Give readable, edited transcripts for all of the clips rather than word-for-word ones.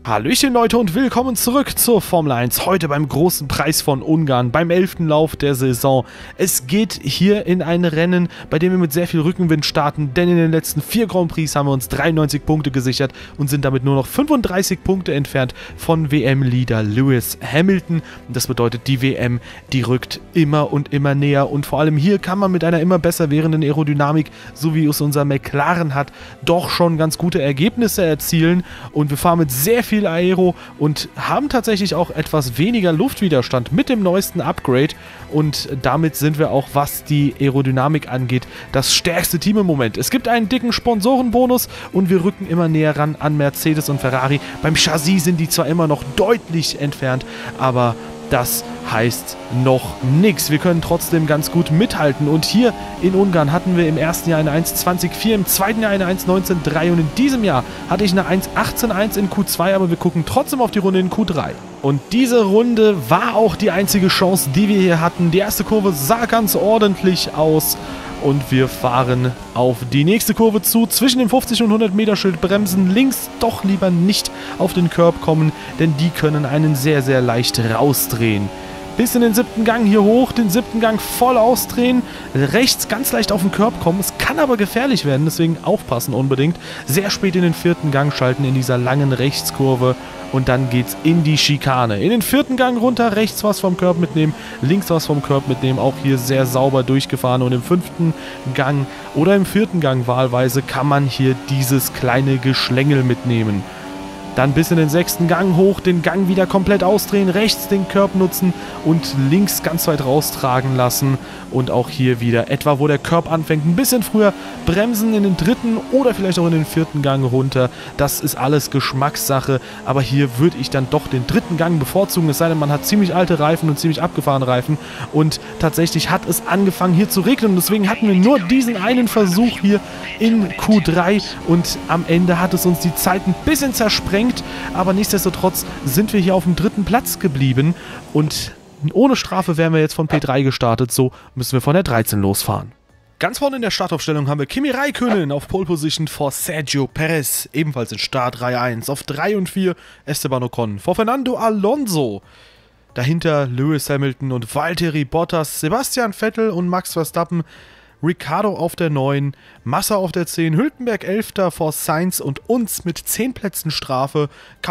Hallöchen Leute und willkommen zurück zur Formel 1, heute beim großen Preis von Ungarn, beim 11. Lauf der Saison. Es geht hier in ein Rennen, bei dem wir mit sehr viel Rückenwind starten, denn in den letzten 4 Grand Prix haben wir uns 93 Punkte gesichert und sind damit nur noch 35 Punkte entfernt von WM-Leader Lewis Hamilton. Das bedeutet, die WM, die rückt immer und immer näher und vor allem hier kann man mit einer immer besser werdenden Aerodynamik, so wie es unser McLaren hat, doch schon ganz gute Ergebnisse erzielen und wir fahren mit sehr viel Aero und haben tatsächlich auch etwas weniger Luftwiderstand mit dem neuesten Upgrade und damit sind wir auch, was die Aerodynamik angeht, das stärkste Team im Moment. Es gibt einen dicken Sponsorenbonus und wir rücken immer näher ran an Mercedes und Ferrari. Beim Chassis sind die zwar immer noch deutlich entfernt, aber das heißt noch nichts. Wir können trotzdem ganz gut mithalten. Und hier in Ungarn hatten wir im ersten Jahr eine 1.20.4, im zweiten Jahr eine 1.19.3 und in diesem Jahr hatte ich eine 1.18.1 in Q2, aber wir gucken trotzdem auf die Runde in Q3. Und diese Runde war auch die einzige Chance, die wir hier hatten. Die erste Kurve sah ganz ordentlich aus. Und wir fahren auf die nächste Kurve zu. Zwischen dem 50 und 100 Meter Schild bremsen. Links doch lieber nicht auf den Curb kommen, denn die können einen sehr, sehr leicht rausdrehen. Bis in den 7. Gang hier hoch, den 7. Gang voll ausdrehen, rechts ganz leicht auf den Curb kommen. Es kann aber gefährlich werden, deswegen aufpassen unbedingt. Sehr spät in den 4. Gang schalten in dieser langen Rechtskurve und dann geht's in die Schikane. In den 4. Gang runter, rechts was vom Curb mitnehmen, links was vom Curb mitnehmen. Auch hier sehr sauber durchgefahren und im 5. Gang oder im 4. Gang wahlweise kann man hier dieses kleine Geschlängel mitnehmen. Dann bis in den 6. Gang hoch, den Gang wieder komplett ausdrehen, rechts den Curb nutzen und links ganz weit raustragen lassen. Und auch hier wieder etwa, wo der Curb anfängt, ein bisschen früher bremsen in den 3. oder vielleicht auch in den 4. Gang runter. Das ist alles Geschmackssache, aber hier würde ich dann doch den 3. Gang bevorzugen, es sei denn, man hat ziemlich alte Reifen und ziemlich abgefahrene Reifen. Und tatsächlich hat es angefangen hier zu regnen und deswegen hatten wir nur diesen einen Versuch hier in Q3 und am Ende hat es uns die Zeit ein bisschen zersprengt. Aber nichtsdestotrotz sind wir hier auf dem 3. Platz geblieben und ohne Strafe wären wir jetzt von P3 gestartet, so müssen wir von der 13 losfahren. Ganz vorne in der Startaufstellung haben wir Kimi Räikkönen auf Pole Position vor Sergio Perez, ebenfalls in Startreihe 1. Auf 3 und 4 Esteban Ocon vor Fernando Alonso. Dahinter Lewis Hamilton und Valtteri Bottas, Sebastian Vettel und Max Verstappen. Ricciardo auf der 9, Massa auf der 10, Hülkenberg 11. vor Sainz und uns mit 10 Plätzen Strafe,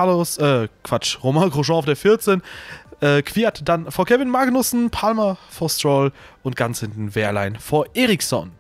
Romain Grosjean auf der 14, Kvyat dann vor Kevin Magnussen, Palmer vor Stroll und ganz hinten Wehrlein vor Ericsson.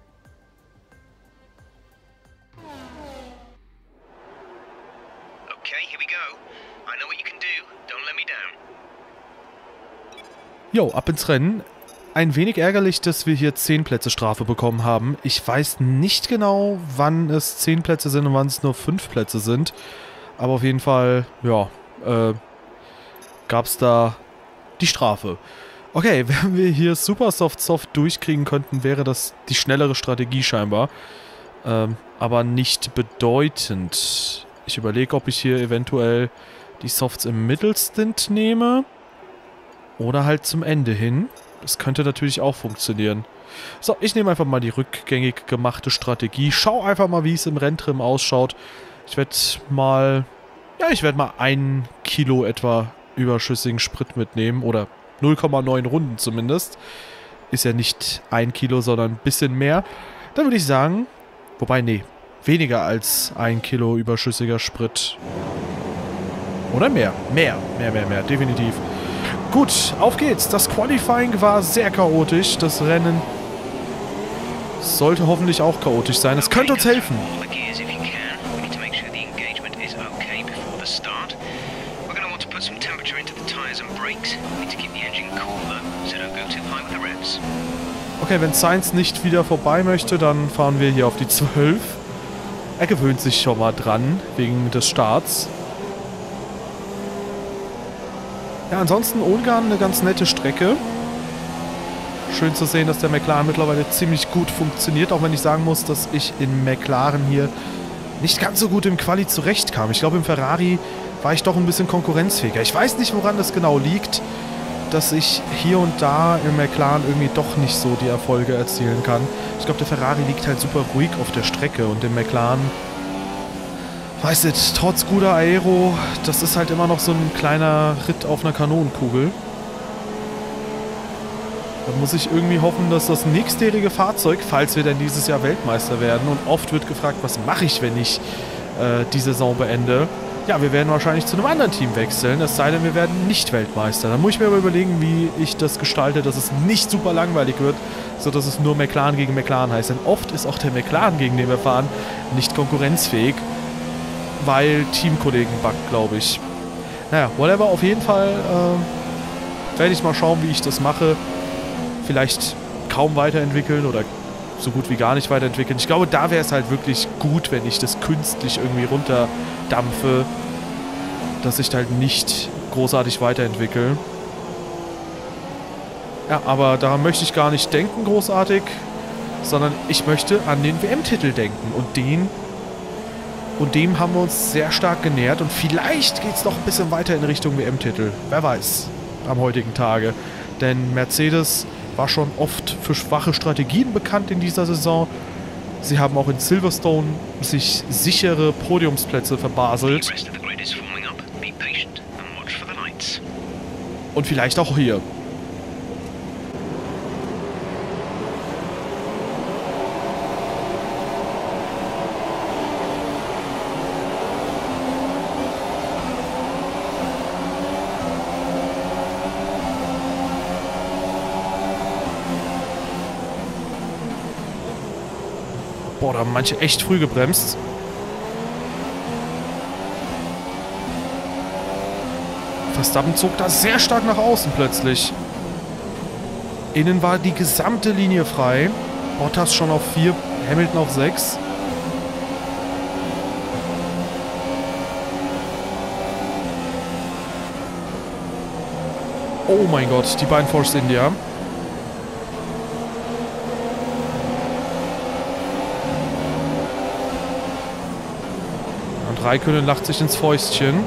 Okay, here we go. I know what you can do. Don't let me down. Jo, ab ins Rennen. Ein wenig ärgerlich, dass wir hier 10 Plätze Strafe bekommen haben. Ich weiß nicht genau, wann es 10 Plätze sind und wann es nur 5 Plätze sind. Aber auf jeden Fall, ja, gab es da die Strafe. Okay, wenn wir hier Super Soft durchkriegen könnten, wäre das die schnellere Strategie scheinbar. Aber nicht bedeutend. Ich überlege, ob ich hier eventuell die Softs im Mittelstint nehme. Oder halt zum Ende hin. Das könnte natürlich auch funktionieren. So, ich nehme einfach mal die rückgängig gemachte Strategie. Schau einfach mal, wie es im Renntrim ausschaut. Ich werde mal 1 Kilo etwa überschüssigen Sprit mitnehmen. Oder 0,9 Runden zumindest. Ist ja nicht 1 Kilo, sondern ein bisschen mehr. Dann würde ich sagen, wobei, nee, weniger als 1 Kilo überschüssiger Sprit. Oder mehr. Mehr, definitiv. Gut, auf geht's. Das Qualifying war sehr chaotisch. Das Rennen sollte hoffentlich auch chaotisch sein. Es könnte uns helfen. Okay, wenn Sainz nicht wieder vorbei möchte, dann fahren wir hier auf die 12. Er gewöhnt sich schon mal dran, wegen des Starts. Ja, ansonsten Ungarn eine ganz nette Strecke. Schön zu sehen, dass der McLaren mittlerweile ziemlich gut funktioniert, auch wenn ich sagen muss, dass ich in McLaren hier nicht ganz so gut im Quali zurechtkam. Ich glaube, im Ferrari war ich doch ein bisschen konkurrenzfähiger. Ich weiß nicht, woran das genau liegt, dass ich hier und da im McLaren irgendwie doch nicht so die Erfolge erzielen kann. Ich glaube, der Ferrari liegt halt super ruhig auf der Strecke und im McLaren Weiß nicht, trotz guter Aero, das ist halt immer noch so ein kleiner Ritt auf einer Kanonenkugel. Da muss ich irgendwie hoffen, dass das nächstjährige Fahrzeug, falls wir denn dieses Jahr Weltmeister werden, und oft wird gefragt, was mache ich, wenn ich die Saison beende? Ja, wir werden wahrscheinlich zu einem anderen Team wechseln, es sei denn, wir werden nicht Weltmeister. Dann muss ich mir aber überlegen, wie ich das gestalte, dass es nicht super langweilig wird, sodass es nur McLaren gegen McLaren heißt. Denn oft ist auch der McLaren, gegen den wir fahren, nicht konkurrenzfähig, weil Teamkollegen buggt, glaube ich. Naja, whatever, auf jeden Fall werde ich mal schauen, wie ich das mache. Vielleicht kaum weiterentwickeln oder so gut wie gar nicht weiterentwickeln. Ich glaube, da wäre es halt wirklich gut, wenn ich das künstlich irgendwie runterdampfe, dass ich halt nicht großartig weiterentwickle. Ja, aber daran möchte ich gar nicht denken, großartig, sondern ich möchte an den WM-Titel denken. Und dem haben wir uns sehr stark genähert. Und vielleicht geht es noch ein bisschen weiter in Richtung WM-Titel. Wer weiß, am heutigen Tage. Denn Mercedes war schon oft für schwache Strategien bekannt in dieser Saison. Sie haben auch in Silverstone sich sichere Podiumsplätze verbaselt. Und vielleicht auch hier. Boah, da haben manche echt früh gebremst. Verstappen zog da sehr stark nach außen plötzlich. Innen war die gesamte Linie frei. Bottas schon auf 4, Hamilton auf 6. Oh mein Gott, die beiden Force India. Und Räikkönen lacht sich ins Fäustchen.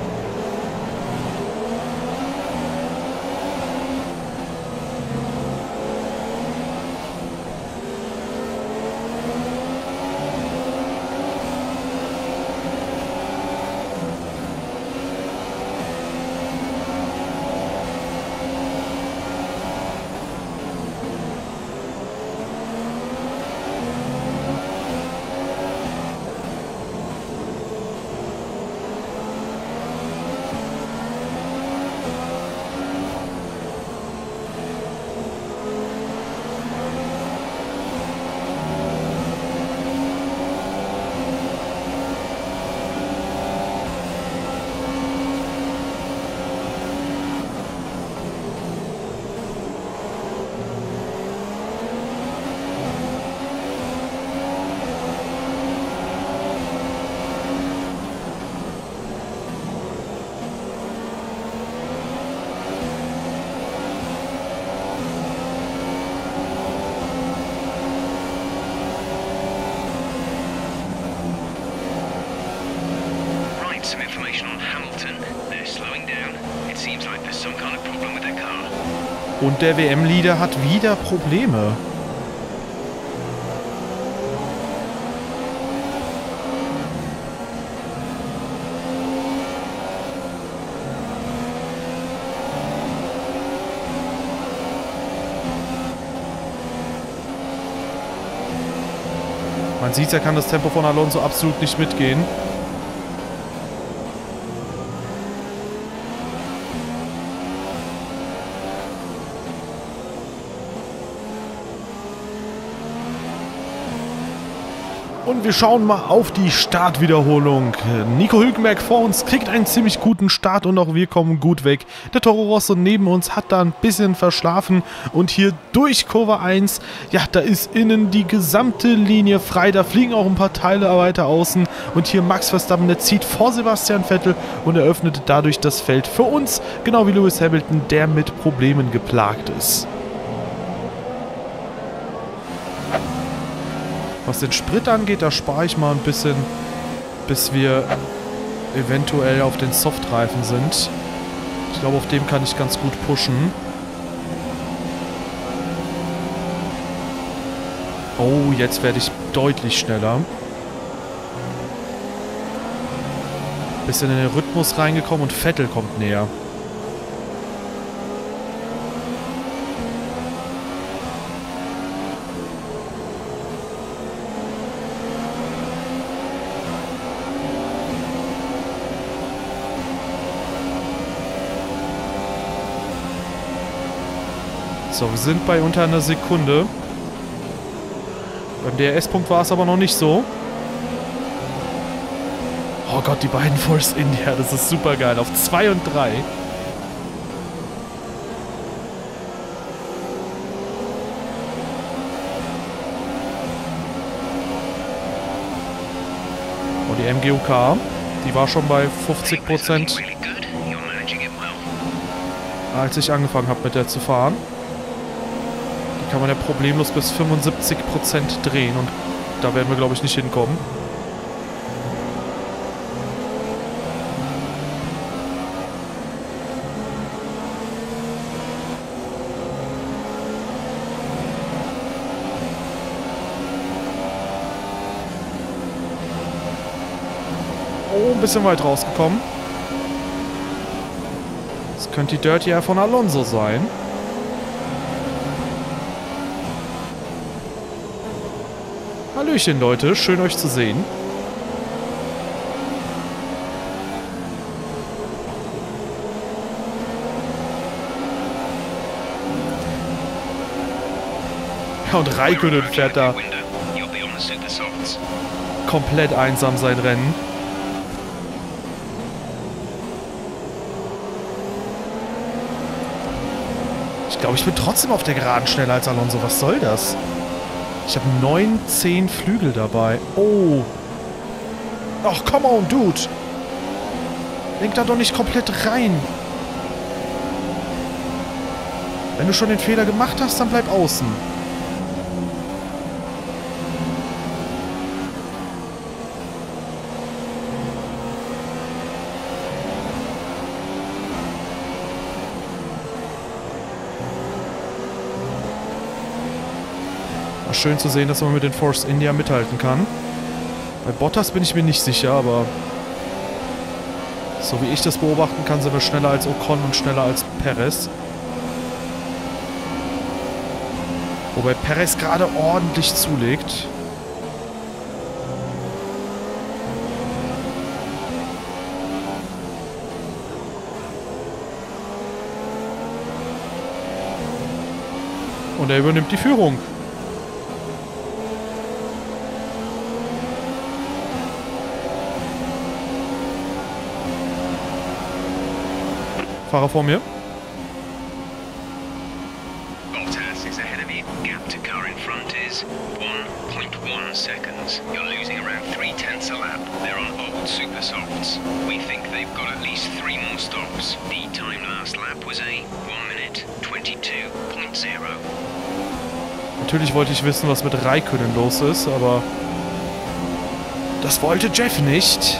Und der WM-Leader hat wieder Probleme. Man sieht, er kann das Tempo von Alonso absolut nicht mitgehen. Und wir schauen mal auf die Startwiederholung. Nico Hülkenberg vor uns kriegt einen ziemlich guten Start und auch wir kommen gut weg. Der Toro Rosso neben uns hat da ein bisschen verschlafen und hier durch Kurve 1, ja, da ist innen die gesamte Linie frei. Da fliegen auch ein paar Teile weiter außen und hier Max Verstappen, der zieht vor Sebastian Vettel und eröffnet dadurch das Feld für uns, genau wie Lewis Hamilton, der mit Problemen geplagt ist. Was den Sprit angeht, da spare ich mal ein bisschen, bis wir eventuell auf den Softreifen sind. Ich glaube, auf dem kann ich ganz gut pushen. Oh, jetzt werde ich deutlich schneller. Bisschen in den Rhythmus reingekommen und Vettel kommt näher. So, wir sind bei unter einer Sekunde. Beim DRS-Punkt war es aber noch nicht so. Oh Gott, die beiden Force India, das ist super geil. Auf 2 und 3. Oh, die MGUK, die war schon bei 50%, als ich angefangen habe mit der zu fahren. Die kann man ja problemlos bis 75% drehen und da werden wir, glaube ich, nicht hinkommen. Oh, ein bisschen weit rausgekommen. Das könnte die Dirty Air von Alonso sein. Hallöchen, Leute. Schön, euch zu sehen. Ja, und Räikkönen fährt da komplett einsam sein Rennen. Ich glaube, ich bin trotzdem auf der Geraden schneller als Alonso. Was soll das? Ich habe 9, 10 Flügel dabei. Oh. Ach, come on, Dude. Lenk da doch nicht komplett rein. Wenn du schon den Fehler gemacht hast, dann bleib außen. Schön zu sehen, dass man mit den Force India mithalten kann. Bei Bottas bin ich mir nicht sicher, aber so wie ich das beobachten kann, sind wir schneller als Ocon und schneller als Perez. Wobei Perez gerade ordentlich zulegt. Und er übernimmt die Führung. Fahrer vor mir. Bottas is ahead of you. Gap to car in front is 1.1 seconds. You're losing around 3/10 a lap. They're on old super softs. We think they've got at least 3 more stops. The time last lap was a 1:22.0. Natürlich wollte ich wissen, was mit Räikkönen los ist, aber das wollte Jeff nicht.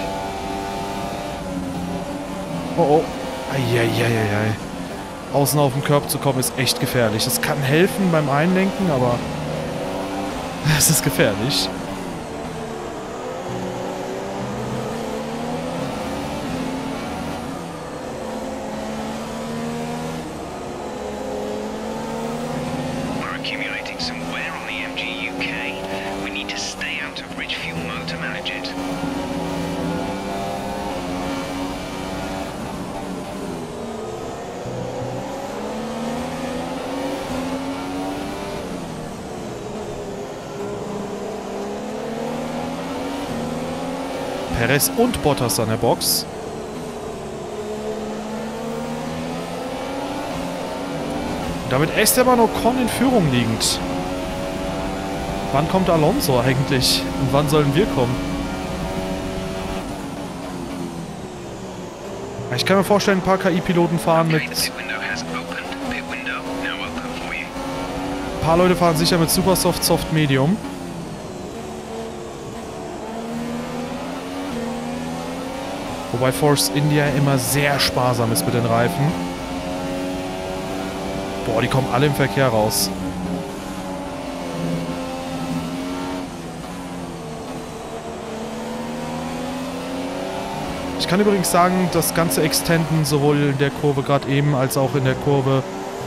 Oh oh. Eieieiei. Außen auf den Curb zu kommen ist echt gefährlich. Es kann helfen beim Einlenken, aber es ist gefährlich. We're accumulating some wear on the MGUK. We need to stay out of rich fuel mode to manage it. Perez und Bottas an der Box. Und damit Esteban Ocon in Führung liegend. Wann kommt Alonso eigentlich? Und wann sollen wir kommen? Ich kann mir vorstellen, ein paar KI-Piloten fahren mit... Ein paar Leute fahren sicher mit Supersoft, Soft, Medium. Wobei Force India immer sehr sparsam ist mit den Reifen. Boah, die kommen alle im Verkehr raus. Ich kann übrigens sagen, das ganze Extenden sowohl in der Kurve gerade eben als auch in der Kurve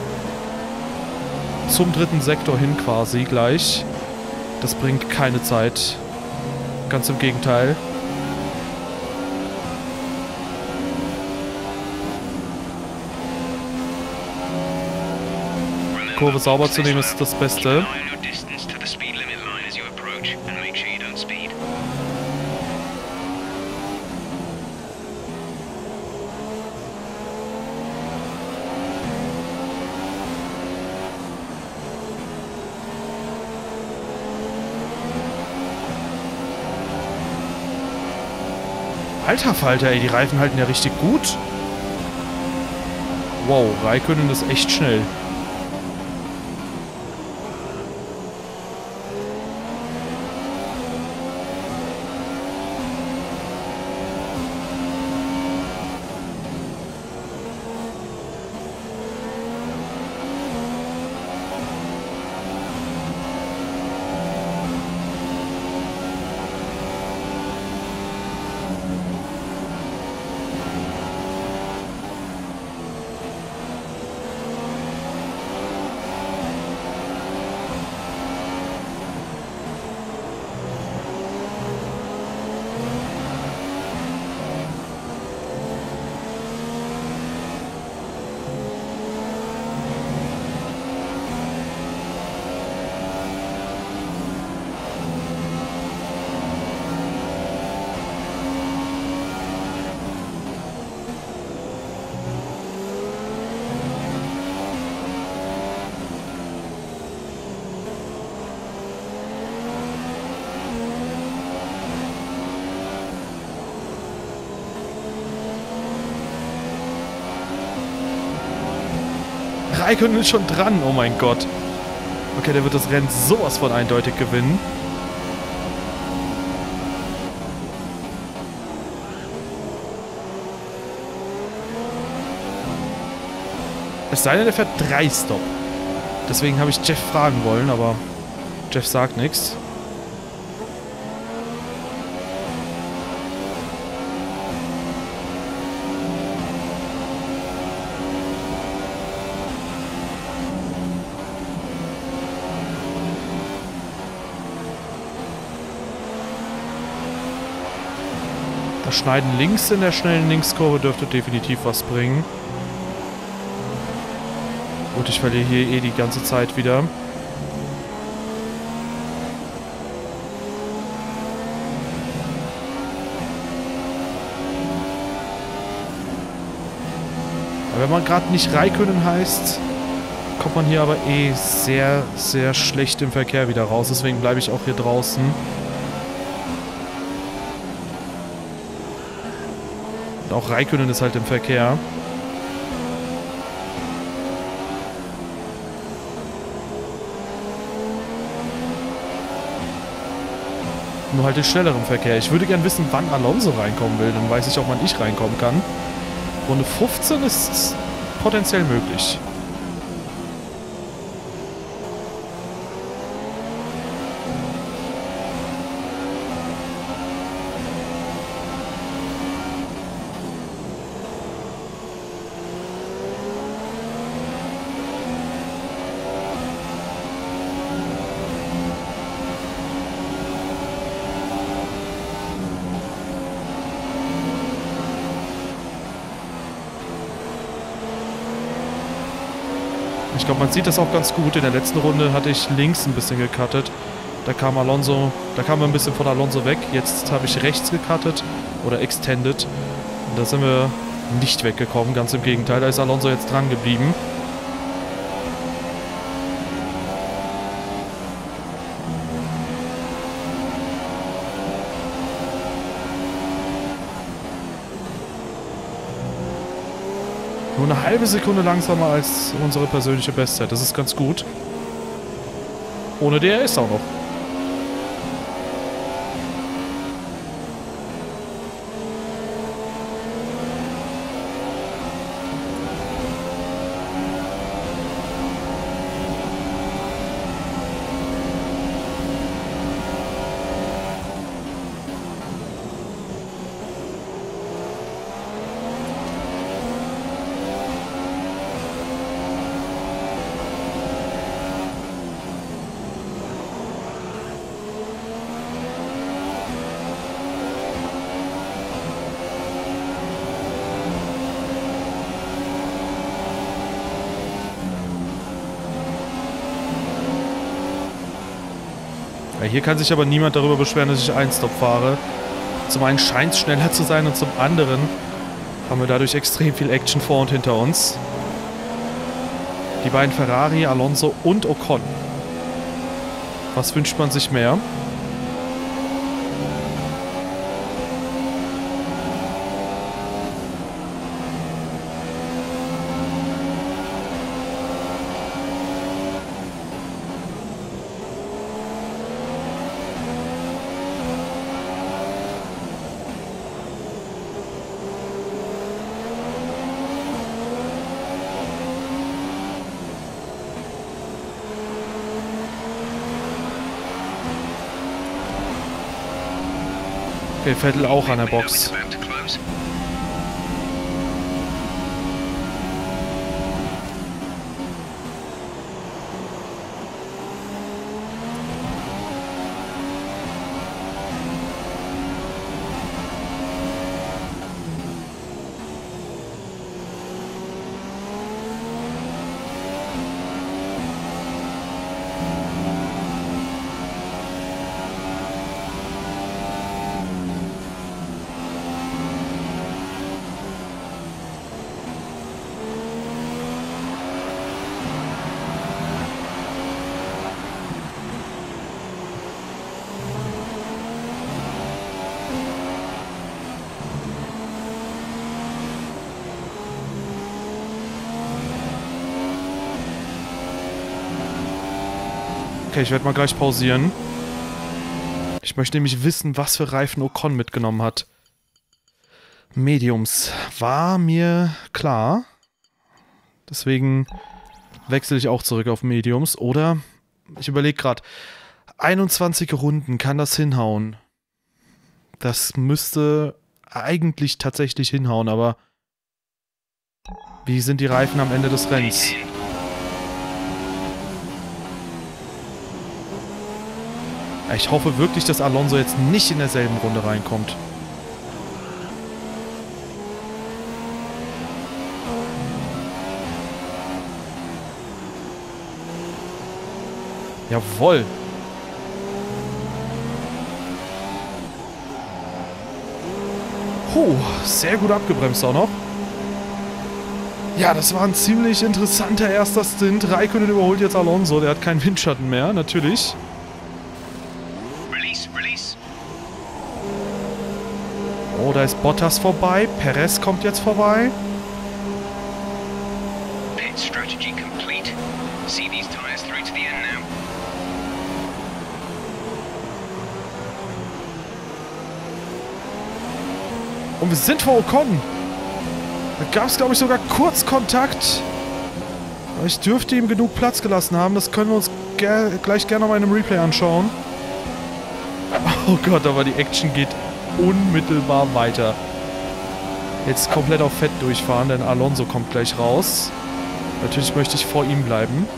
zum dritten Sektor hin quasi gleich. Das bringt keine Zeit. Ganz im Gegenteil. Kurve sauber zu nehmen ist das Beste. Alter Falter, ey, die Reifen halten ja richtig gut. Wow, Räikkönen ist echt schnell. Räikkönen ist schon dran, oh mein Gott. Okay, der wird das Rennen sowas von eindeutig gewinnen. Es sei denn, er fährt 3 Stop. Deswegen habe ich Jeff fragen wollen, aber Jeff sagt nichts. Das Schneiden links in der schnellen Linkskurve dürfte definitiv was bringen. Gut, ich verliere hier eh die ganze Zeit wieder. Aber wenn man gerade nicht Räikkönen heißt, kommt man hier aber eh sehr, sehr schlecht im Verkehr wieder raus. Deswegen bleibe ich auch hier draußen. Und auch Räikkönen ist halt im Verkehr. Nur halt den schnelleren Verkehr. Ich würde gern wissen, wann Alonso reinkommen will. Dann weiß ich auch, wann ich reinkommen kann. Runde 15 ist potenziell möglich. Ich glaube, man sieht das auch ganz gut. In der letzten Runde hatte ich links ein bisschen gecuttet. Da kam Alonso, da kam ein bisschen von Alonso weg. Jetzt habe ich rechts gecuttet oder extended. Und da sind wir nicht weggekommen, ganz im Gegenteil. Da ist Alonso jetzt dran geblieben. Nur eine halbe Sekunde langsamer als unsere persönliche Bestzeit. Das ist ganz gut. Ohne DRS auch noch. hier kann sich aber niemand darüber beschweren, dass ich Einstop fahre. Zum einen scheint es schneller zu sein und zum anderen haben wir dadurch extrem viel Action vor und hinter uns. Die beiden Ferrari, Alonso und Ocon. Was wünscht man sich mehr? Okay, Vettel auch an der Box. Okay, ich werde mal gleich pausieren. Ich möchte nämlich wissen, was für Reifen Ocon mitgenommen hat. Mediums. War mir klar. Deswegen wechsle ich auch zurück auf Mediums. Oder, ich überlege gerade, 21 Runden, kann das hinhauen? Das müsste eigentlich tatsächlich hinhauen, aber wie sind die Reifen am Ende des Rennens? Ich hoffe wirklich, dass Alonso jetzt nicht in derselben Runde reinkommt. Jawohl. Sehr gut abgebremst auch noch. Ja, das war ein ziemlich interessanter erster Stint. Räikkönen überholt jetzt Alonso. Der hat keinen Windschatten mehr, natürlich. Oh, da ist Bottas vorbei. Perez kommt jetzt vorbei. Pit strategy complete. See these tires through to the end now. Und wir sind vor Ocon. Da gab es, glaube ich, sogar kurz Kontakt. Aber ich dürfte ihm genug Platz gelassen haben. Das können wir uns gleich gerne mal in einem Replay anschauen. Oh Gott, aber die Action geht unmittelbar weiter. Jetzt komplett auf Fett durchfahren, denn Alonso kommt gleich raus. Natürlich möchte ich vor ihm bleiben.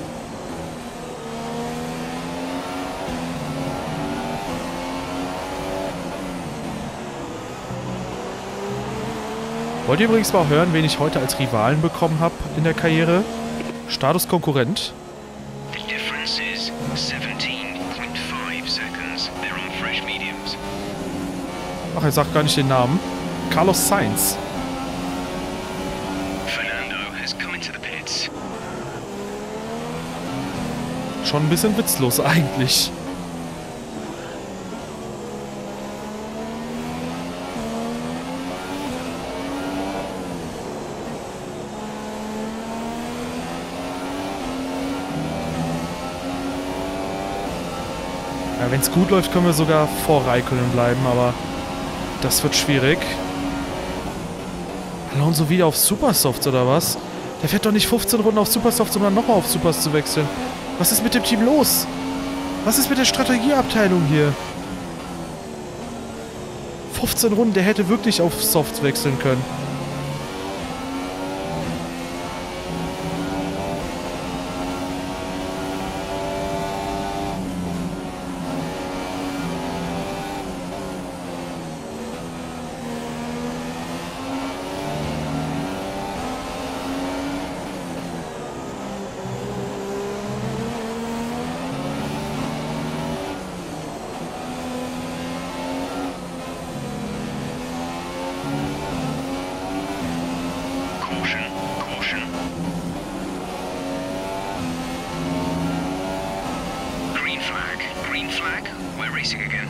Wollt ihr übrigens mal hören, wen ich heute als Rivalen bekommen habe in der Karriere? Status Konkurrent. The difference is 17.5 seconds. They're on fresh mediums. Ach, er sagt gar nicht den Namen. Carlos Sainz. Fernando has come into the pits. Schon ein bisschen witzlos eigentlich. Ja, wenn es gut läuft, können wir sogar vor Räikkönen bleiben, aber das wird schwierig. Alonso wieder auf Supersofts oder was? Der fährt doch nicht 15 Runden auf Supersofts, um dann nochmal auf Supers zu wechseln. Was ist mit dem Team los? Was ist mit der Strategieabteilung hier? 15 Runden, der hätte wirklich auf Softs wechseln können. racing again.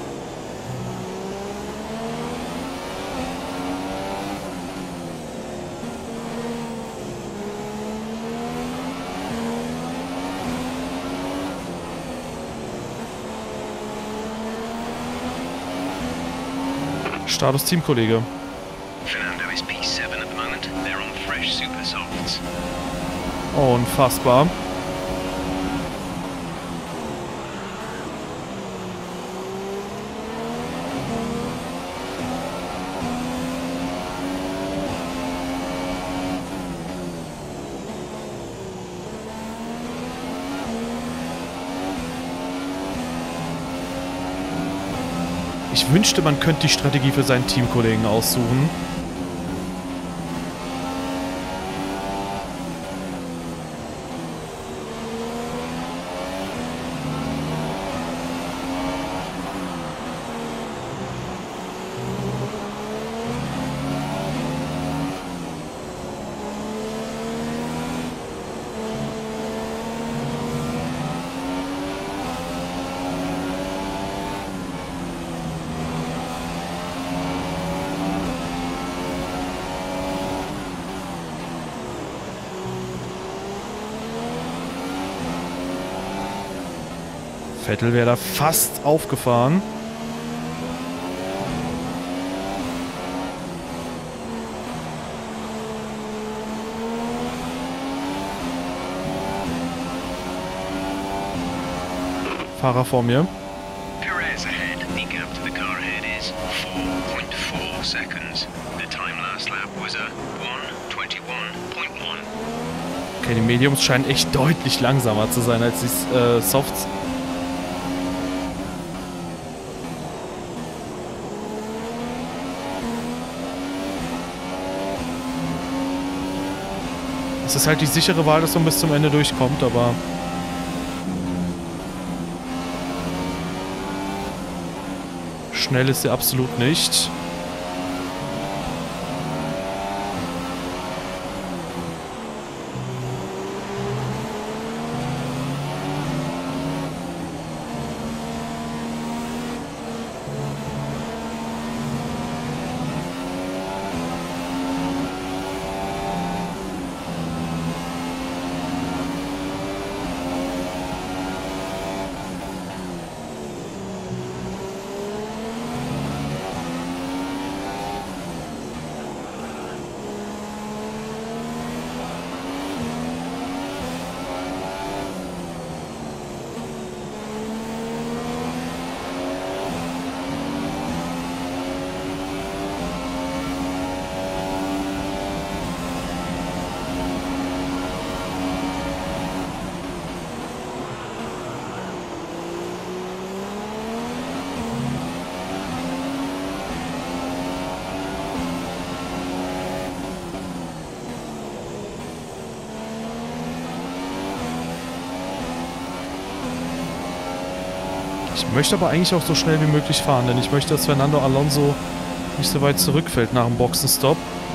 Status Teamkollege. Fernando is P7 at the moment. They're on fresh super softs. Unfassbar. Ich wünschte, man könnte die Strategie für seinen Teamkollegen aussuchen. Vettel wäre da fast aufgefahren. Fahrer vor mir. Perez ahead. The gap to the car ahead is 4.4 seconds. The time last lap was a 1:21.1. Okay, die Mediums scheinen echt deutlich langsamer zu sein als die Softs. Es ist halt die sichere Wahl, dass man bis zum Ende durchkommt, aber... Schnell ist sie absolut nicht. Ich möchte aber eigentlich auch so schnell wie möglich fahren, denn ich möchte, dass Fernando Alonso nicht so weit zurückfällt nach dem Boxenstopp.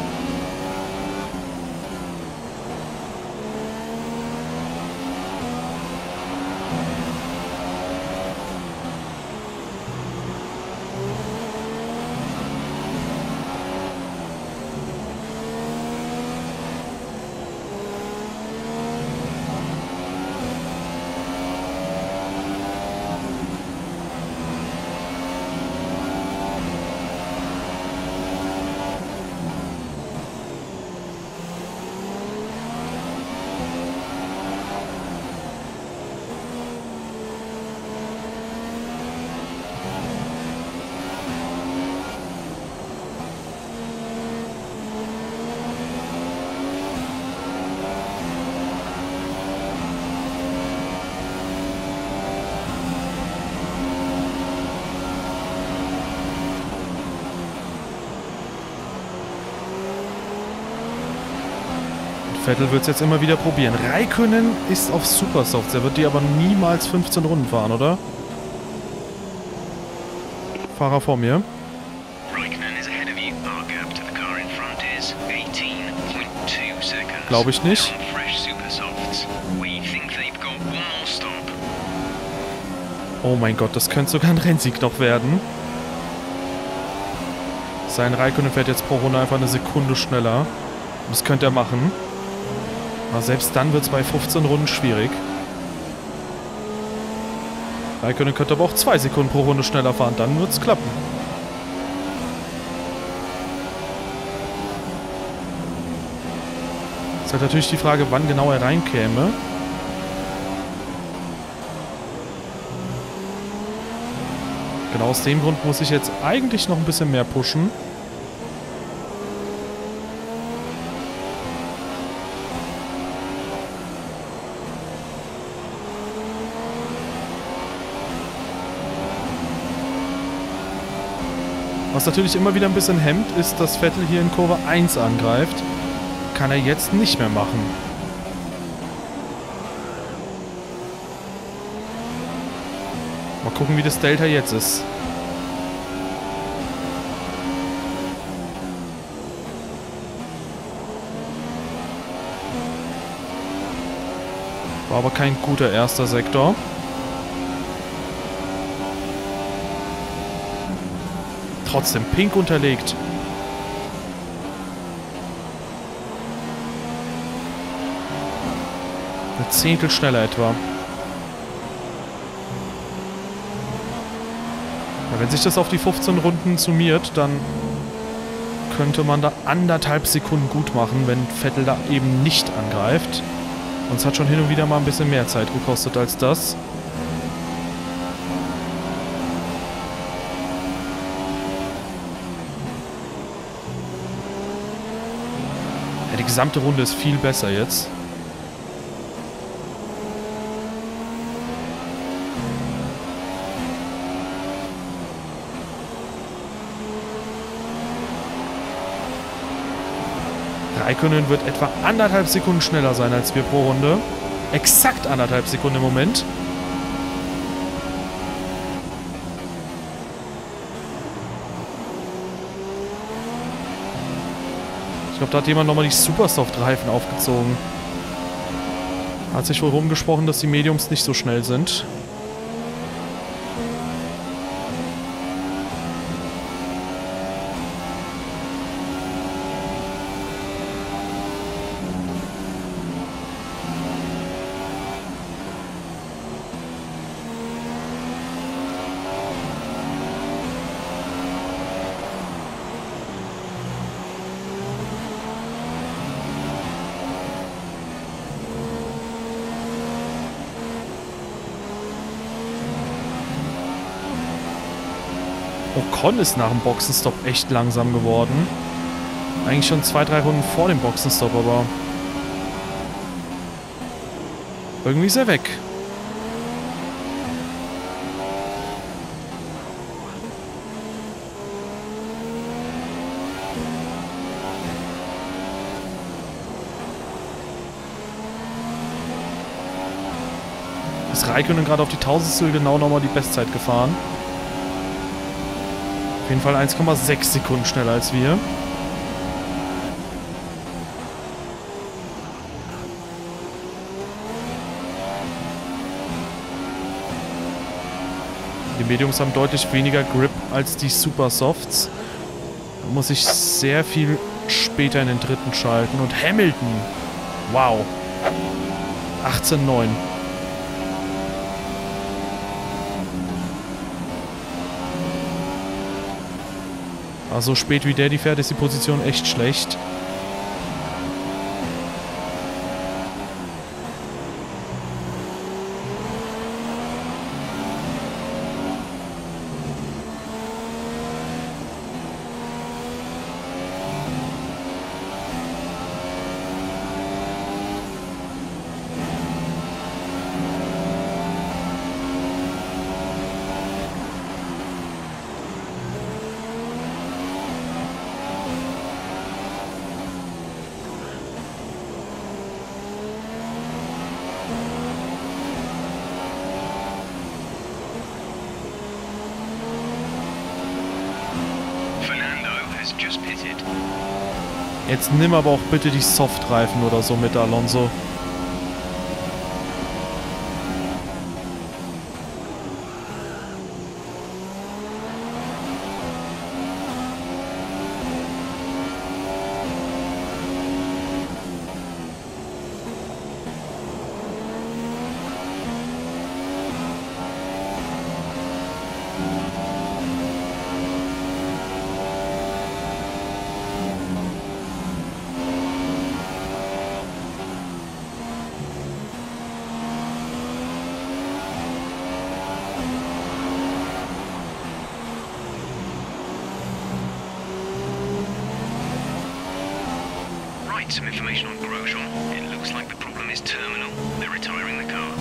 Vettel wird es jetzt immer wieder probieren. Räikkönen ist auf Supersofts. Er wird die aber niemals 15 Runden fahren, oder? Fahrer vor mir. Glaube ich nicht. Oh mein Gott, das könnte sogar ein Rennsieg noch werden. Sein Räikkönen fährt jetzt pro Runde einfach eine Sekunde schneller. Das könnte er machen. Aber selbst dann wird es bei 15 Runden schwierig. Räikkönen könnte aber auch 2 Sekunden pro Runde schneller fahren. Dann wird es klappen. Ist halt natürlich die Frage, wann genau er reinkäme. Genau aus dem Grund muss ich jetzt eigentlich noch ein bisschen mehr pushen. Was natürlich immer wieder ein bisschen hemmt, ist, dass Vettel hier in Kurve 1 angreift. Kann er jetzt nicht mehr machen. Mal gucken, wie das Delta jetzt ist. War aber kein guter erster Sektor. Trotzdem pink unterlegt. Eine Zehntel schneller etwa. Ja, wenn sich das auf die 15 Runden summiert, dann könnte man da 1,5 Sekunden gut machen, wenn Vettel da eben nicht angreift. Und es hat schon hin und wieder mal ein bisschen mehr Zeit gekostet als das. Ja, die gesamte Runde ist viel besser jetzt. Räikkönen wird etwa 1,5 Sekunden schneller sein als wir pro Runde. Exakt 1,5 Sekunden im Moment. Ich glaube, da hat jemand nochmal die Supersoft-Reifen aufgezogen. Hat sich wohl rumgesprochen, dass die Mediums nicht so schnell sind. Ocon ist nach dem Boxenstopp echt langsam geworden. Eigentlich schon 2-3 Runden vor dem Boxenstopp, aber irgendwie ist er weg. Ist Räikkönen gerade auf die Tausendstel genau nochmal die Bestzeit gefahren. Auf jeden Fall 1,6 Sekunden schneller als wir. Die Mediums haben deutlich weniger Grip als die Supersofts. Da muss ich sehr viel später in den dritten schalten. Und Hamilton. Wow. 18,9. Also spät wie der die fährt, ist die Position echt schlecht. Jetzt nimm aber auch bitte die Softreifen oder so mit, Alonso. provide some information on Grosjean. It looks like the problem is terminal. They're retiring the car.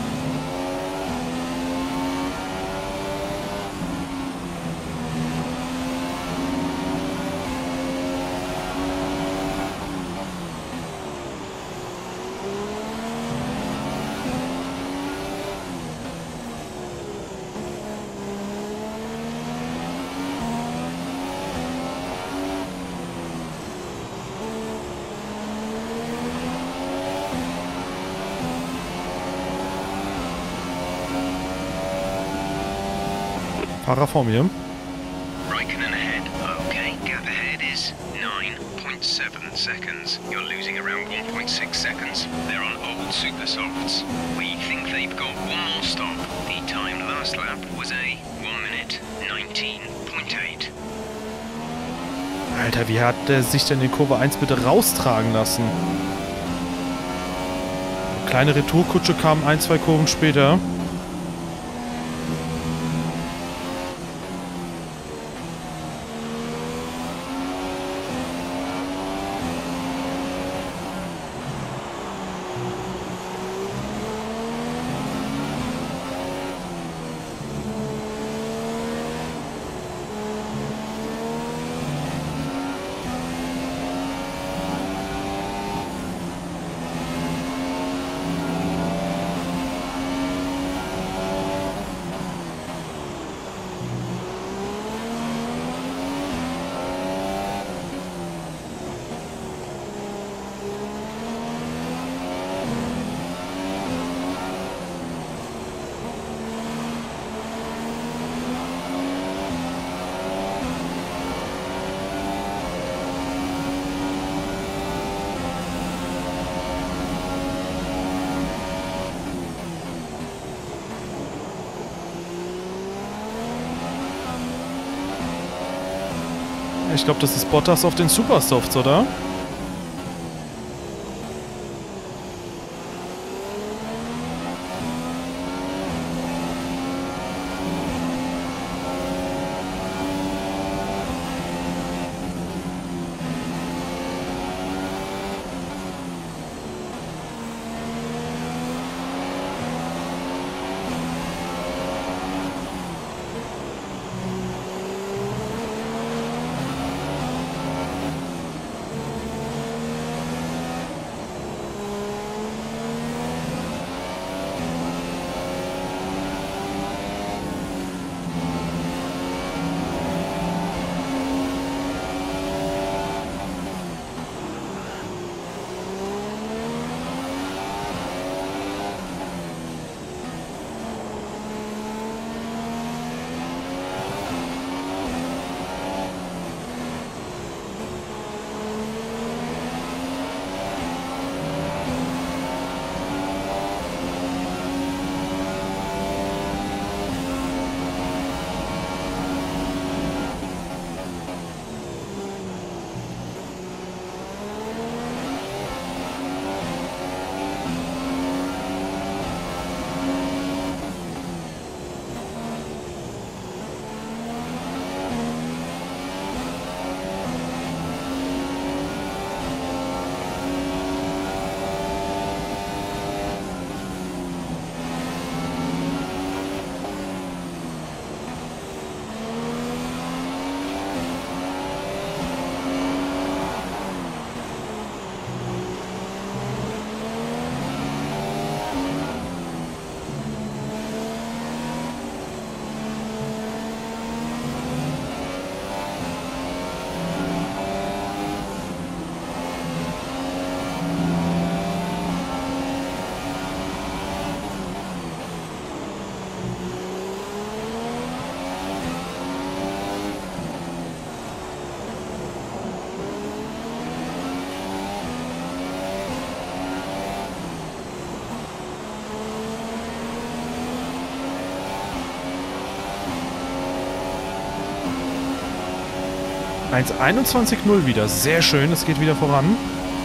Fahrer vor mir. Raikkonen ahead. Okay, gap ahead is 9.7 seconds. You're losing around 1.6 seconds. They're on old super softs. We think they've got one more stop. The time last lap was a 1 minute 19.8. Alter, wie hat der sich denn in Kurve 1 bitte raustragen lassen? Kleine Retourkutsche kam 1-2 Kurven später. Ich glaube, das ist Bottas auf den Supersofts, oder? Eins 21:0 wieder. Sehr schön, es geht wieder voran.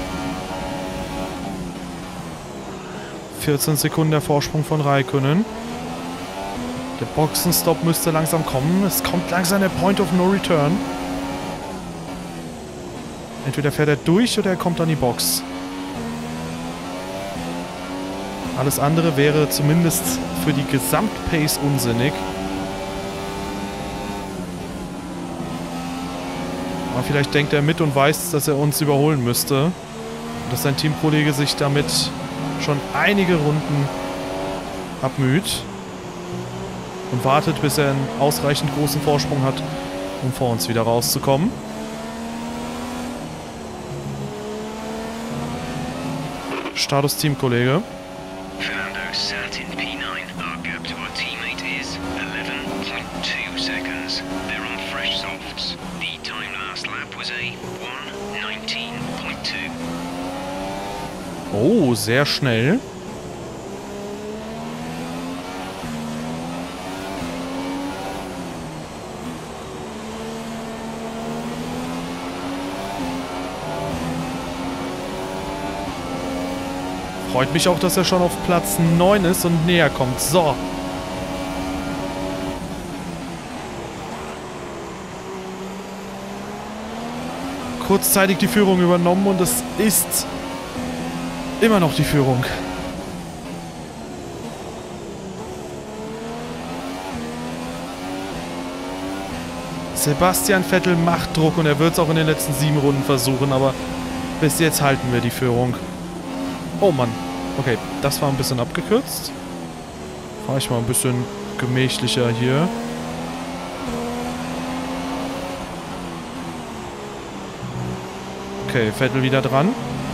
14 Sekunden der Vorsprung von Räikkönen. Der Boxenstopp müsste langsam kommen. Es kommt langsam der Point of No Return. Entweder fährt er durch oder er kommt an die Box. Alles andere wäre zumindest für die Gesamtpace unsinnig. Aber vielleicht denkt er mit und weiß, dass er uns überholen müsste. Und dass sein Teamkollege sich damit schon einige Runden abmüht. Und wartet, bis er einen ausreichend großen Vorsprung hat, um vor uns wieder rauszukommen. Status Teamkollege. Fernando sat in P9. Our gap to our teammate is 11.2 seconds. They're on fresh softs. The time last lap was a 1:19.2. Oh, sehr schnell. Freut mich auch, dass er schon auf Platz 9 ist und näher kommt. So. Kurzzeitig die Führung übernommen und es ist immer noch die Führung. Sebastian Vettel macht Druck und er wird es auch in den letzten 7 Runden versuchen, aber bis jetzt halten wir die Führung. Oh Mann. Okay, das war ein bisschen abgekürzt. Fahre ich mal ein bisschen gemächlicher hier. Okay, Vettel wieder dran.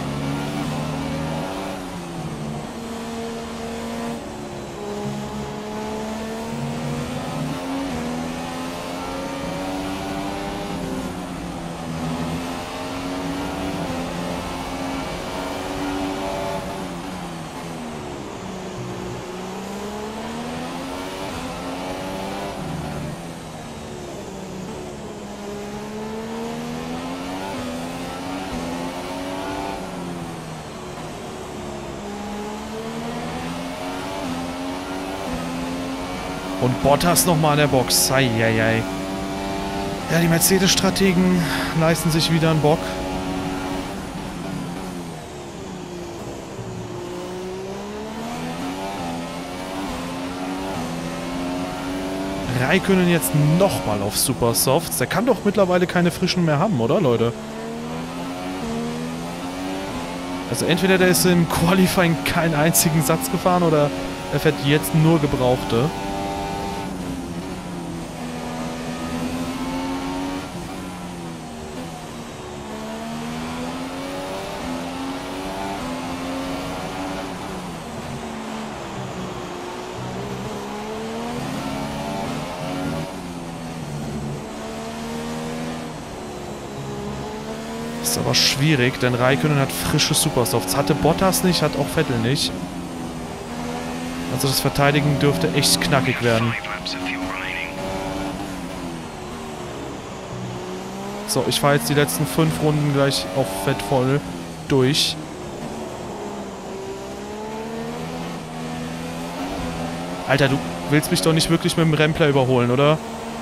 Und Bottas nochmal an der Box. Eieiei. Ja, die Mercedes-Strategen leisten sich wieder einen Bock. Räikkönen jetzt nochmal auf Super Softs. Der kann doch mittlerweile keine frischen mehr haben, oder, Leute? Also entweder der ist im Qualifying keinen einzigen Satz gefahren oder er fährt jetzt nur Gebrauchte. Ist aber schwierig, denn Räikkönen hat frische Supersofts. Hatte Bottas nicht, hat auch Vettel nicht. Also das Verteidigen dürfte echt knackig werden. So, ich fahre jetzt die letzten 5 Runden gleich auf Fett voll durch. Alter, du willst mich doch nicht wirklich mit dem Rempler überholen, oder?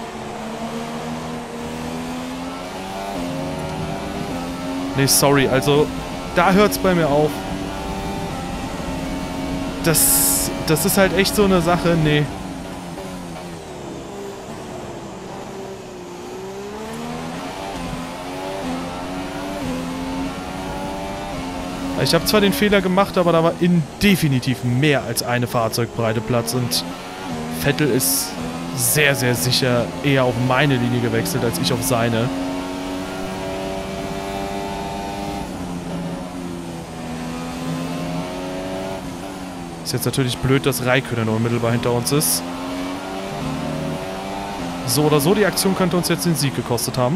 Nee, sorry, also da hört's bei mir auf. Das ist halt echt so eine Sache, nee. Ich habe zwar den Fehler gemacht, aber da war definitiv mehr als eine Fahrzeugbreite Platz und Vettel ist sehr, sehr sicher eher auf meine Linie gewechselt, als ich auf seine. Ist jetzt natürlich blöd, dass Räikkönen unmittelbar hinter uns ist. So oder so, die Aktion könnte uns jetzt den Sieg gekostet haben.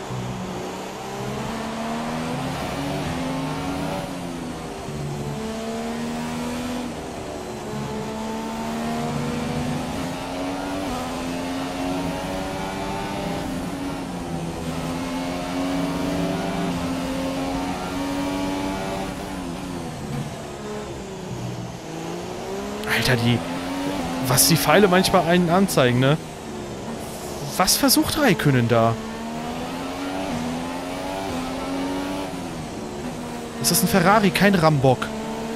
Alter, was die Pfeile manchmal einen anzeigen, ne? Was versucht Räikkönen da? Das ist ein Ferrari, kein Rambock.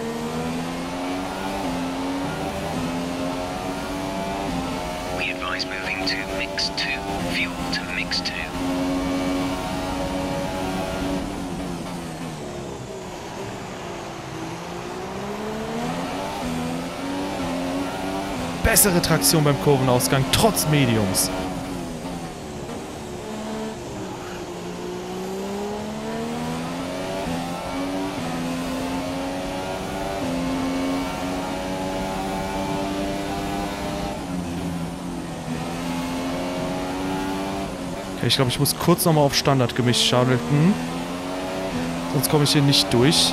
We advise moving to mix 2. Fuel to mix 2. Bessere Traktion beim Kurvenausgang, trotz Mediums. Okay, ich glaube, ich muss kurz nochmal auf Standard gemischt schalten. Sonst komme ich hier nicht durch.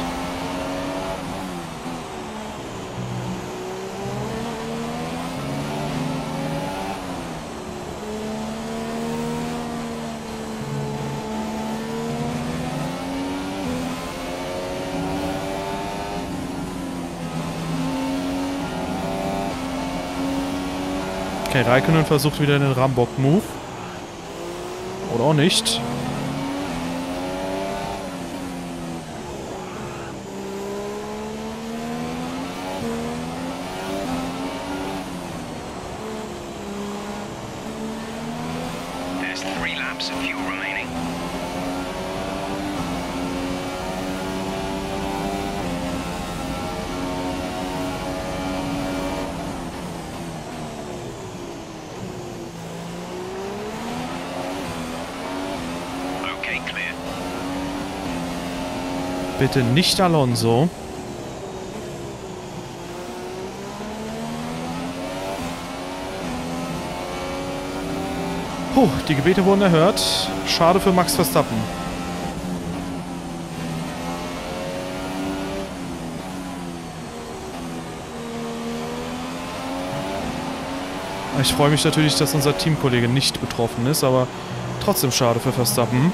Okay, Räikkönen versucht wieder den Rambock-Move. Oder auch nicht. There's 3 laps of fuel remaining. Okay, clear. Bitte nicht Alonso. Puh, die Gebete wurden erhört. Schade für Max Verstappen. Ich freue mich natürlich, dass unser Teamkollege nicht betroffen ist, aber trotzdem schade für Verstappen.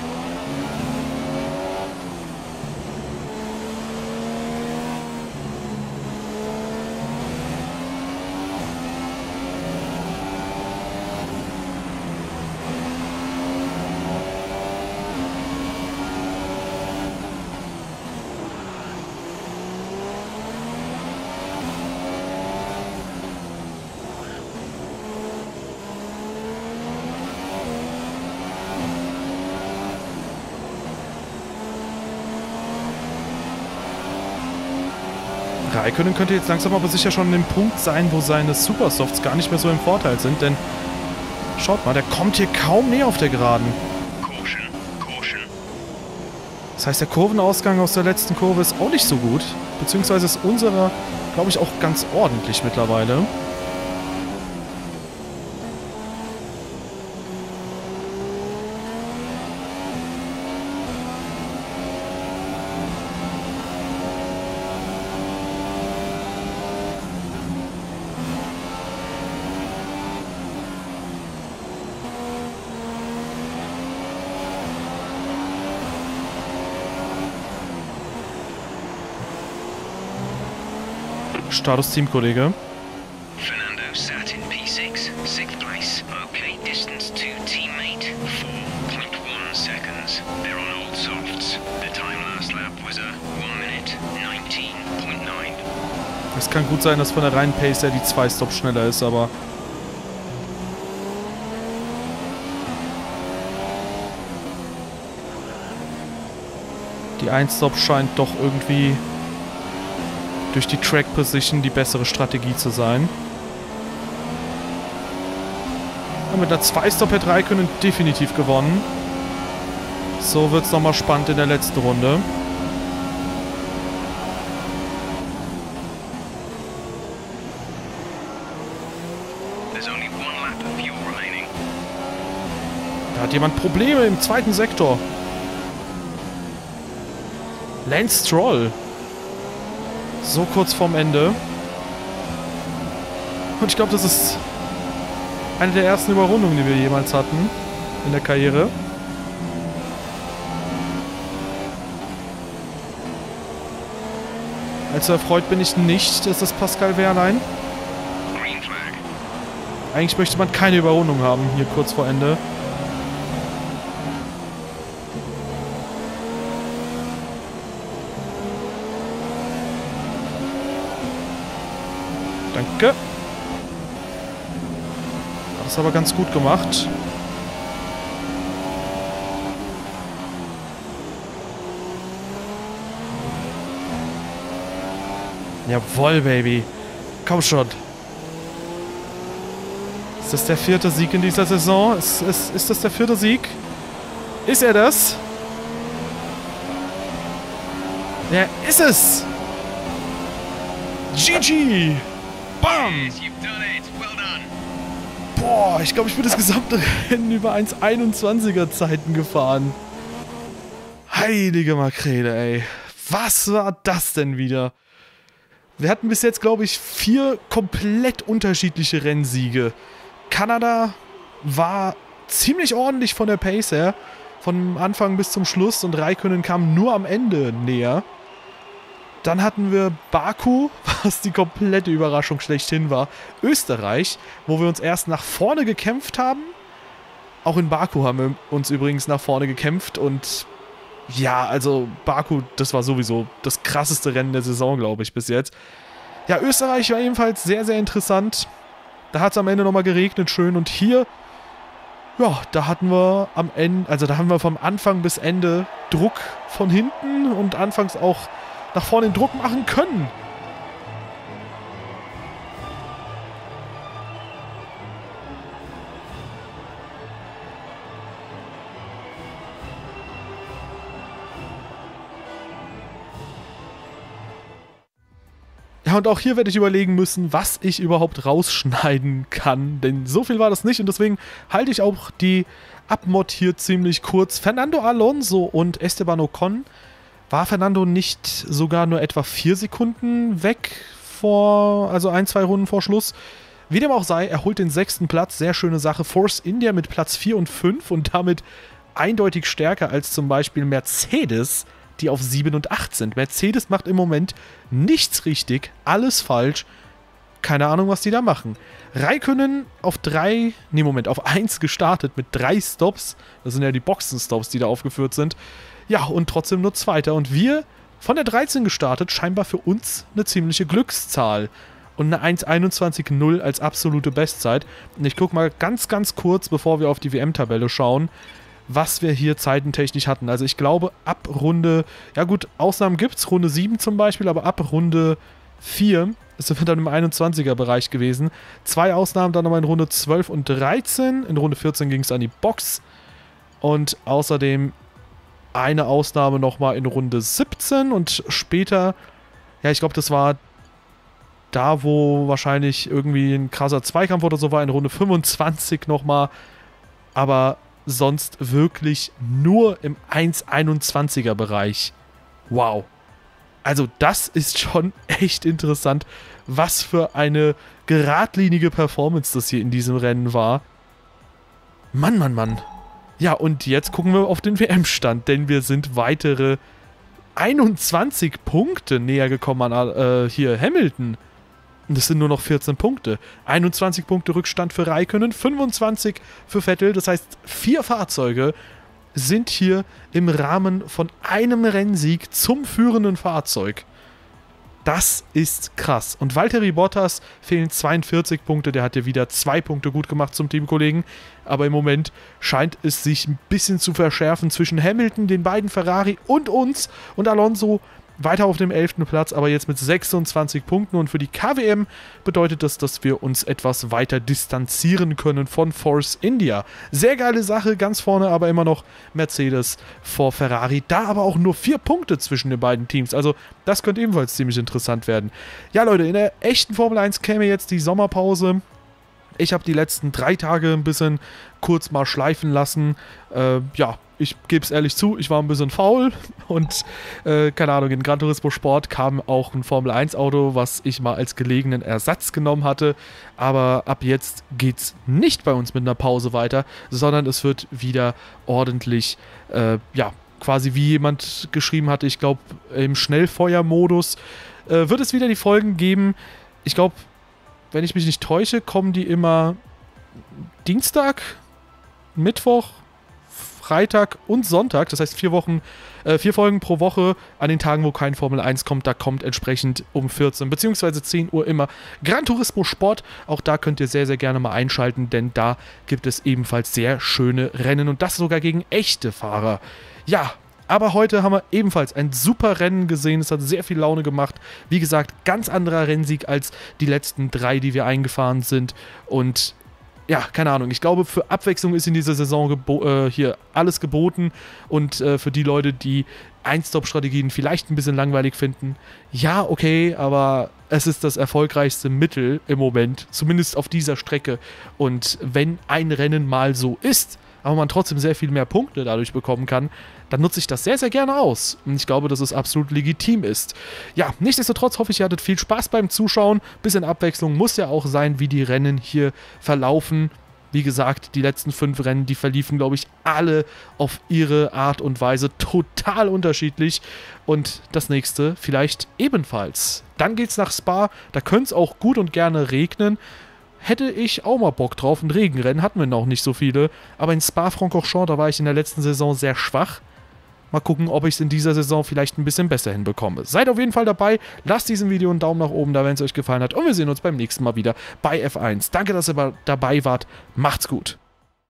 Räikkönen könnte jetzt langsam aber sicher schon an dem Punkt sein, wo seine Supersofts gar nicht mehr so im Vorteil sind, denn schaut mal, der kommt hier kaum näher auf der Geraden. Caution, caution. Das heißt, der Kurvenausgang aus der letzten Kurve ist auch nicht so gut, beziehungsweise ist unserer, glaube ich, auch ganz ordentlich mittlerweile. Status Teamkollege. Fernando sat in P6, 6th place. Okay, distance to teammate, 4.1 seconds. They're on old softs. The time last lap was a 1 minute 19.9. Es kann gut sein, dass von der reinen Pace her die 2 Stops schneller ist, aber die 1 Stop scheint doch irgendwie durch die Track Position die bessere Strategie zu sein. Ja, mit einer 2-Stop hätte Räikkönen definitiv gewonnen. So wird es nochmal spannend in der letzten Runde. There's only 1 lap of fuel remaining. Da hat jemand Probleme im zweiten Sektor. Lance Stroll. So kurz vorm Ende. Und ich glaube, das ist eine der ersten Überrundungen, die wir jemals hatten in der Karriere. Allzu erfreut bin ich nicht, dass das Pascal Wehrlein. Green flag. Eigentlich möchte man keine Überrundung haben, hier kurz vor Ende. Danke. Das ist aber ganz gut gemacht. Jawohl, Baby. Komm schon. Ist das der 4. Sieg in dieser Saison? Ist das der 4. Sieg? Ist er das? Ja, ist es! GG! Bam! Boah, ich glaube, ich bin das gesamte Rennen über 1,21er Zeiten gefahren. Heilige Makrele, ey. Was war das denn wieder? Wir hatten bis jetzt, glaube ich, 4 komplett unterschiedliche Rennsiege. Kanada war ziemlich ordentlich von der Pace her. Von Anfang bis zum Schluss und Räikkönen kam nur am Ende näher. Dann hatten wir Baku, was die komplette Überraschung schlechthin war. Österreich, wo wir uns erst nach vorne gekämpft haben. Auch in Baku haben wir uns übrigens nach vorne gekämpft und ja, also Baku, das war sowieso das krasseste Rennen der Saison, glaube ich, bis jetzt. Ja, Österreich war ebenfalls sehr, sehr interessant. Da hat es am Ende nochmal geregnet, schön. Und hier, ja, da hatten wir am Ende, also da haben wir vom Anfang bis Ende Druck von hinten und anfangs auch nach vorne den Druck machen können. Ja, und auch hier werde ich überlegen müssen, was ich überhaupt rausschneiden kann, denn so viel war das nicht und deswegen halte ich auch die Abmod hier ziemlich kurz. Fernando Alonso und Esteban Ocon. War Fernando nicht sogar nur etwa 4 Sekunden weg also 1-2 Runden vor Schluss? Wie dem auch sei, er holt den 6. Platz, sehr schöne Sache. Force India mit Platz 4 und 5 und damit eindeutig stärker als zum Beispiel Mercedes, die auf 7 und 8 sind. Mercedes macht im Moment nichts richtig, alles falsch. Keine Ahnung, was die da machen. Räikkönen auf 1 gestartet mit 3 Stops. Das sind ja die Boxenstops, die da aufgeführt sind. Ja, und trotzdem nur Zweiter. Und wir von der 13 gestartet, scheinbar für uns eine ziemliche Glückszahl. Und eine 1,21,0 als absolute Bestzeit. Und ich gucke mal ganz, ganz kurz, bevor wir auf die WM-Tabelle schauen, was wir hier zeitentechnisch hatten. Also ich glaube, ab Runde, ja gut, Ausnahmen gibt es, Runde 7 zum Beispiel, aber ab Runde 4 ist wir dann im 21er-Bereich gewesen. 2 Ausnahmen dann nochmal in Runde 12 und 13. In Runde 14 ging es an die Box. Und außerdem eine Ausnahme nochmal in Runde 17 und später, ja, ich glaube, das war da, wo wahrscheinlich irgendwie ein krasser Zweikampf oder so war, in Runde 25 nochmal. Aber sonst wirklich nur im 1,21er Bereich. Wow. Also das ist schon echt interessant, was für eine geradlinige Performance das hier in diesem Rennen war. Mann, Mann, Mann. Ja, und jetzt gucken wir auf den WM-Stand, denn wir sind weitere 21 Punkte näher gekommen an hier Hamilton. Und es sind nur noch 14 Punkte. 21 Punkte Rückstand für Räikkönen, 25 für Vettel. Das heißt, 4 Fahrzeuge sind hier im Rahmen von einem Rennsieg zum führenden Fahrzeug. Das ist krass. Und Valtteri Bottas fehlen 42 Punkte. Der hat ja wieder 2 Punkte gut gemacht zum Teamkollegen. Aber im Moment scheint es sich ein bisschen zu verschärfen zwischen Hamilton, den beiden Ferrari und uns. Und Alonso weiter auf dem 11. Platz, aber jetzt mit 26 Punkten. Und für die KWM bedeutet das, dass wir uns etwas weiter distanzieren können von Force India. Sehr geile Sache, ganz vorne aber immer noch Mercedes vor Ferrari. Da aber auch nur 4 Punkte zwischen den beiden Teams. Also das könnte ebenfalls ziemlich interessant werden. Ja Leute, in der echten Formel 1 käme jetzt die Sommerpause. Ich habe die letzten 3 Tage ein bisschen kurz mal schleifen lassen. Ja, ich gebe es ehrlich zu, ich war ein bisschen faul und keine Ahnung, in Gran Turismo Sport kam auch ein Formel 1 Auto, was ich mal als gelegenen Ersatz genommen hatte, aber ab jetzt geht's nicht bei uns mit einer Pause weiter, sondern es wird wieder ordentlich, ja, quasi wie jemand geschrieben hatte, ich glaube im Schnellfeuermodus wird es wieder die Folgen geben. Ich glaube, wenn ich mich nicht täusche, kommen die immer Dienstag, Mittwoch, Freitag und Sonntag, das heißt 4 Folgen pro Woche an den Tagen, wo kein Formel 1 kommt. Da kommt entsprechend um 14 bzw. 10 Uhr immer Gran Turismo Sport. Auch da könnt ihr sehr, sehr gerne mal einschalten, denn da gibt es ebenfalls sehr schöne Rennen und das sogar gegen echte Fahrer. Ja, aber heute haben wir ebenfalls ein super Rennen gesehen. Es hat sehr viel Laune gemacht. Wie gesagt, ganz anderer Rennsieg als die letzten 3, die wir eingefahren sind. Und ja, keine Ahnung. Ich glaube, für Abwechslung ist in dieser Saison hier alles geboten. Und für die Leute, die Ein-Stop-Strategien vielleicht ein bisschen langweilig finden, ja, okay, aber es ist das erfolgreichste Mittel im Moment, zumindest auf dieser Strecke. Und wenn ein Rennen mal so ist, aber man trotzdem sehr viel mehr Punkte dadurch bekommen kann, dann nutze ich das sehr, sehr gerne aus. Und ich glaube, dass es absolut legitim ist. Ja, nichtsdestotrotz hoffe ich, ihr hattet viel Spaß beim Zuschauen. Bisschen Abwechslung muss ja auch sein, wie die Rennen hier verlaufen. Wie gesagt, die letzten 5 Rennen, die verliefen, glaube ich, alle auf ihre Art und Weise total unterschiedlich. Und das nächste vielleicht ebenfalls. Dann geht's nach Spa. Da könnte es auch gut und gerne regnen. Hätte ich auch mal Bock drauf. Ein Regenrennen hatten wir noch nicht so viele. Aber in Spa-Francorchamps, da war ich in der letzten Saison sehr schwach. Mal gucken, ob ich es in dieser Saison vielleicht ein bisschen besser hinbekomme. Seid auf jeden Fall dabei. Lasst diesem Video einen Daumen nach oben da, wenn es euch gefallen hat. Und wir sehen uns beim nächsten Mal wieder bei F1. Danke, dass ihr dabei wart. Macht's gut.